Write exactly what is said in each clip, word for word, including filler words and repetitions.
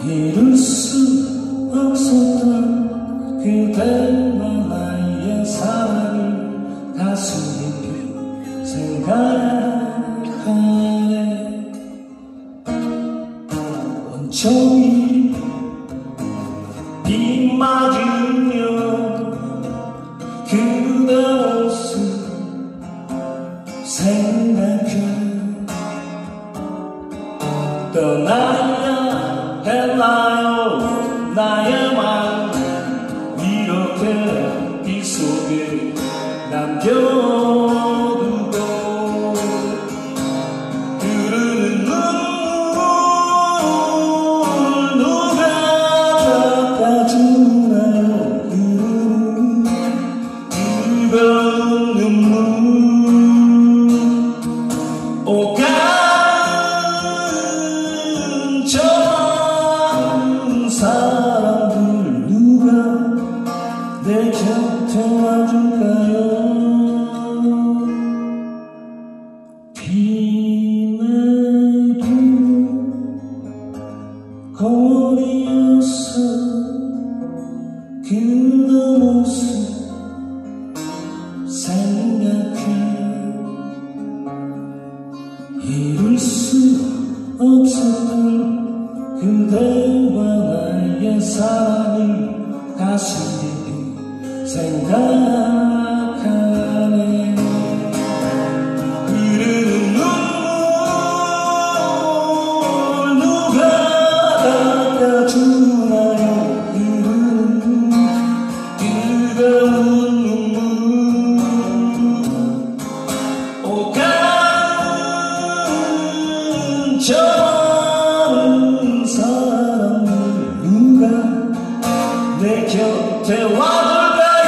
이룰 수 없었던 그대와 나의 사랑을 가슴 깊이 생각하네. 온종일 비 맞으며 그대 모습 생각해. 떠나야 했나요 나의 마음 이렇게 비 속에 남겨두고. 흐르는 눈물 누가 닦아주나요. 흐르는 뜨거운 눈물 오가 전 사람들 누가 내 곁에 와줄까요. 비 내리는 거리에서 그대 모습 생각해. 이룰 수 없었던 그대와 나의 사랑을 가슴 깊이 생각하네. 흐르는 눈물 누가 닦아주나요. 흐르는 뜨거운 눈물 오가는 전 사람들 누가 내 곁에 와줄까요.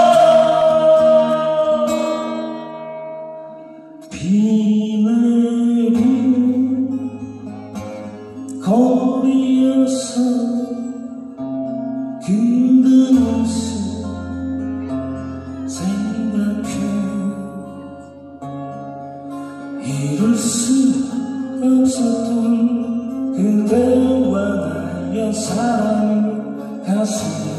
비 내리는 거리에서 그대 모습 생각해. 이룰 수 없었던 그대와 나의 사랑 가슴